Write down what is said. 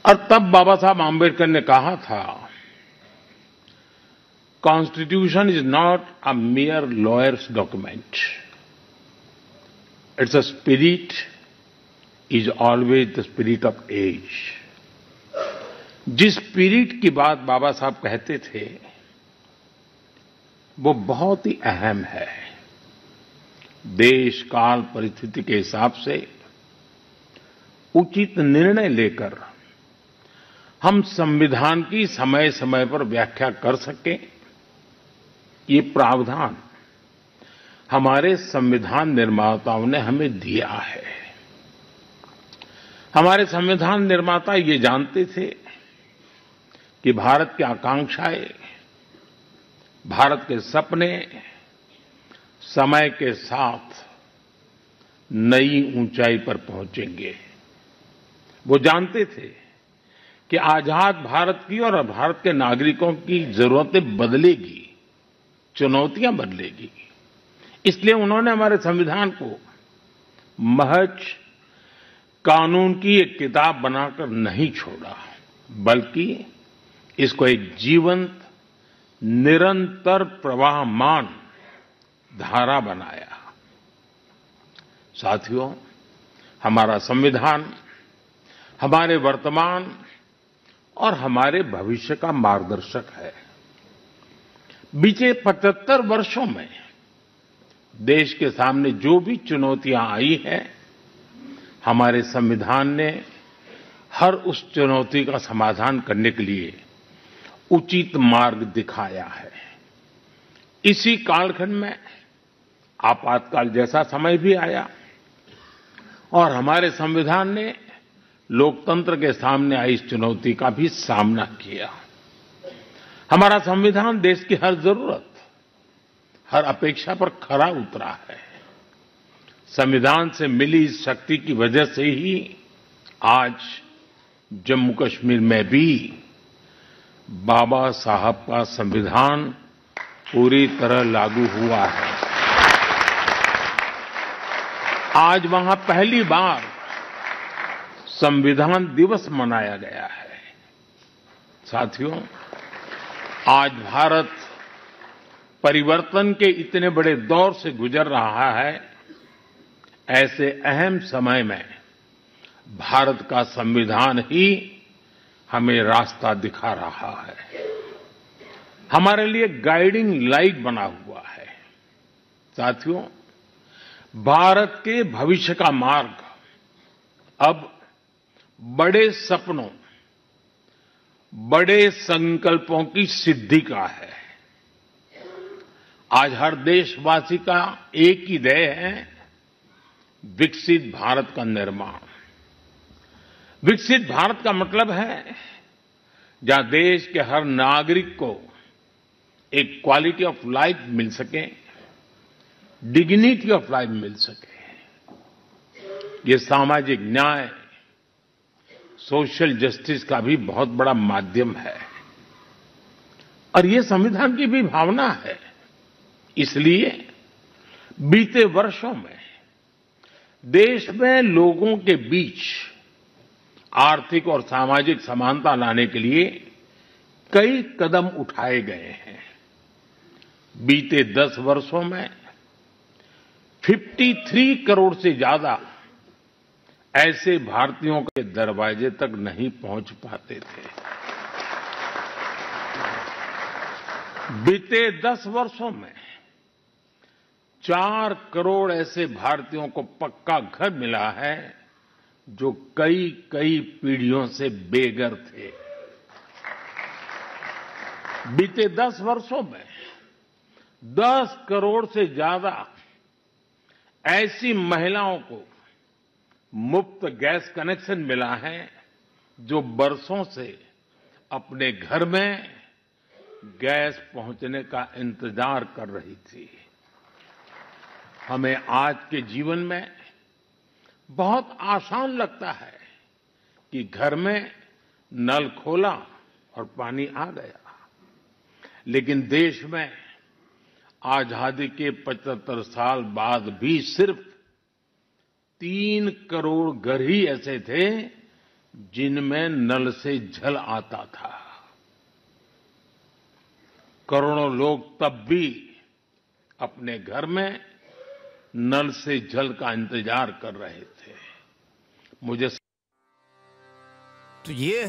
और तब बाबा साहब आम्बेडकर ने कहा था, constitution is not a mere lawyers document, it's a spirit, is always the spirit of age. जिस स्पिरिट की बात बाबा साहब कहते थे वो बहुत ही अहम है। देश काल परिस्थिति के हिसाब से उचित निर्णय लेकर हम संविधान की समय समय पर व्याख्या कर सकें, ये प्रावधान हमारे संविधान निर्माताओं ने हमें दिया है। हमारे संविधान निर्माता ये जानते थे कि भारत की आकांक्षाएं, भारत के सपने समय के साथ नई ऊंचाई पर पहुंचेंगे। वो जानते थे कि आजाद भारत की और भारत के नागरिकों की जरूरतें बदलेगी, चुनौतियां बदलेगी। इसलिए उन्होंने हमारे संविधान को महज कानून की एक किताब बनाकर नहीं छोड़ा, बल्कि इसको एक जीवंत, निरंतर प्रवाहमान धारा बनाया। साथियों, हमारा संविधान हमारे वर्तमान और हमारे भविष्य का मार्गदर्शक है। बीते 75 वर्षों में देश के सामने जो भी चुनौतियां आई हैं, हमारे संविधान ने हर उस चुनौती का समाधान करने के लिए उचित मार्ग दिखाया है। इसी कालखंड में आपातकाल जैसा समय भी आया और हमारे संविधान ने लोकतंत्र के सामने आई इस चुनौती का भी सामना किया। हमारा संविधान देश की हर जरूरत, हर अपेक्षा पर खरा उतरा है। संविधान से मिली इस शक्ति की वजह से ही आज जम्मू कश्मीर में भी बाबा साहब का संविधान पूरी तरह लागू हुआ है। आज वहां पहली बार संविधान दिवस मनाया गया है। साथियों, आज भारत परिवर्तन के इतने बड़े दौर से गुजर रहा है। ऐसे अहम समय में भारत का संविधान ही हमें रास्ता दिखा रहा है, हमारे लिए गाइडिंग लाइट बना हुआ है। साथियों, भारत के भविष्य का मार्ग अब बड़े सपनों, बड़े संकल्पों की सिद्धि का है। आज हर देशवासी का एक ही ध्येय है, विकसित भारत का निर्माण। विकसित भारत का मतलब है जहां देश के हर नागरिक को एक क्वालिटी ऑफ लाइफ मिल सके, डिग्निटी ऑफ लाइफ मिल सके। ये सामाजिक न्याय, सोशल जस्टिस का भी बहुत बड़ा माध्यम है और ये संविधान की भी भावना है। इसलिए बीते वर्षों में देश में लोगों के बीच आर्थिक और सामाजिक समानता लाने के लिए कई कदम उठाए गए हैं। बीते 10 वर्षों में 53 करोड़ से ज्यादा ऐसे भारतीयों के दरवाजे तक नहीं पहुंच पाते थे। बीते 10 वर्षों में 4 करोड़ ऐसे भारतीयों को पक्का घर मिला है जो कई कई पीढ़ियों से बेघर थे। बीते 10 वर्षों में 10 करोड़ से ज्यादा ऐसी महिलाओं को मुफ्त गैस कनेक्शन मिला है जो बरसों से अपने घर में गैस पहुंचने का इंतजार कर रही थी। हमें आज के जीवन में बहुत आसान लगता है कि घर में नल खोला और पानी आ गया, लेकिन देश में आजादी के 75 साल बाद भी सिर्फ 3 करोड़ घर ही ऐसे थे जिनमें नल से जल आता था। करोड़ों लोग तब भी अपने घर में नल से जल का इंतजार कर रहे थे। मुझे तो ये